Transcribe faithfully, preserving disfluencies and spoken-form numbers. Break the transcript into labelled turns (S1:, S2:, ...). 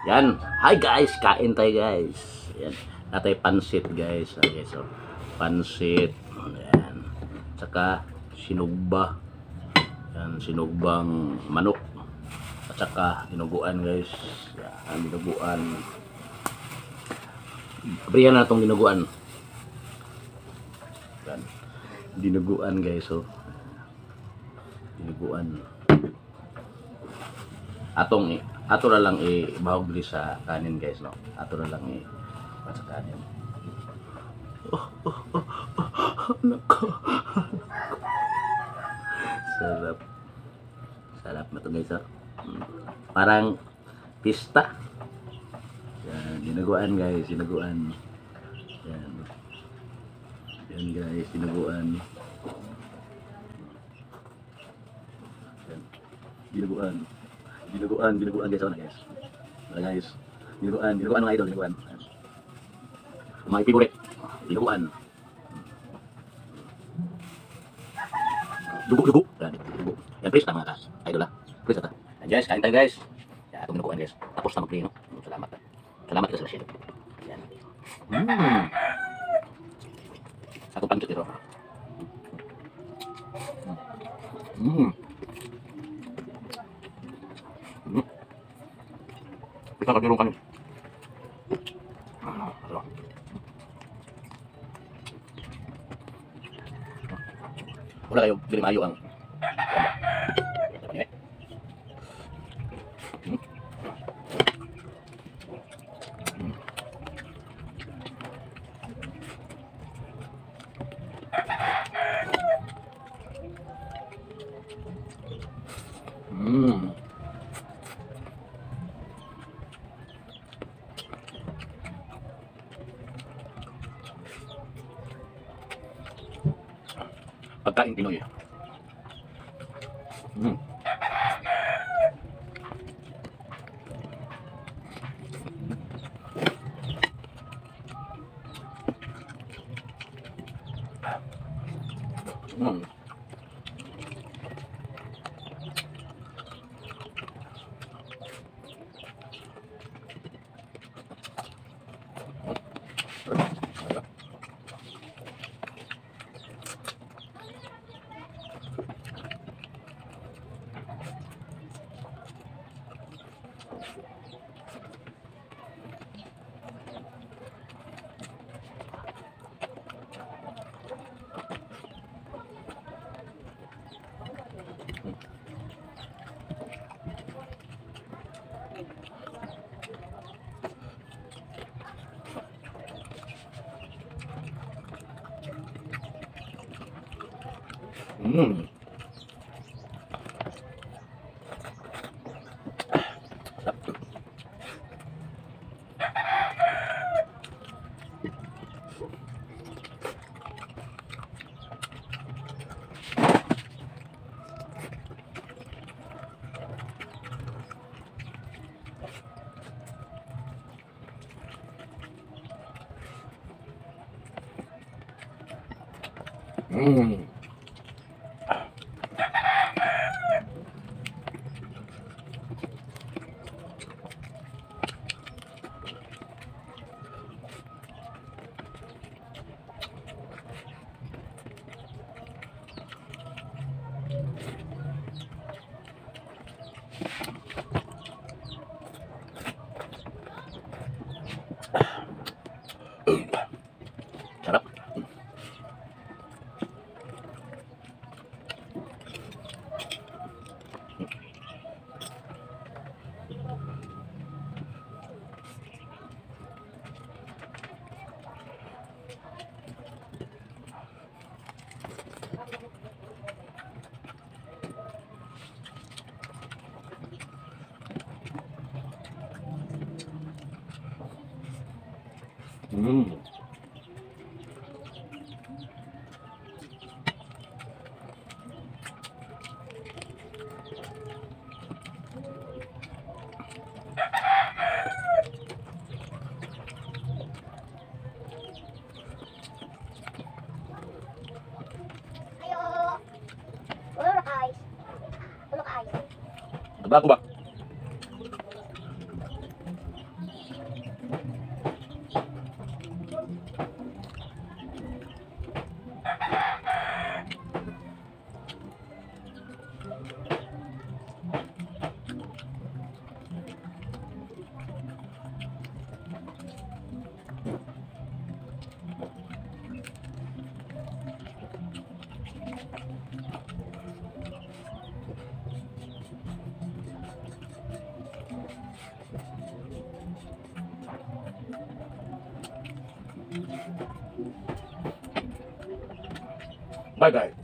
S1: Yan. Hi guys, kain tayo guys. Yan. Natay pansit guys. Okay, so pansit. Yan. Saka sinugba. Yan, sinugbang manok. At saka dinuguan guys. Yan, dinuguan. Abrihan na itong dinuguan. Yan. Dinuguan guys, so dinuguan. Atong ato na lang i-bahog diri sa kanin guys, no. Ato na lang i sa kanin. Oh, oh, oh, oh, nako. Sarap. Sarap na to guys, oh. Parang pista. Yan, dinaguan guys, dinaguan. Yan. Yan guys, dinaguan. Yan. Dinaguan. Dinuguan, dinuguan guys, ano guys. Wala guys. Dinuguan, dinuguan mga idol, dinuguan. Mga favorite. Dinuguan. Dugo-dugo. Yan, dugo. Yan, please na mga idol ha. Please na ta. Yan guys, kain tayo guys. Yan, itong dinuguan guys. Tapos na mag-play, no? Salamat. Salamat ka sa lasyon. Yan. Mmm. Satu pancut ito. Mmm. Kita kerja kan. Wala kayo, hindi mayo ang. Hmm. Pagkain Pinoy. Hmm. Hmm. Hmm. Hmm. Sarap. Hmm. Bago ba?
S2: Bye-bye.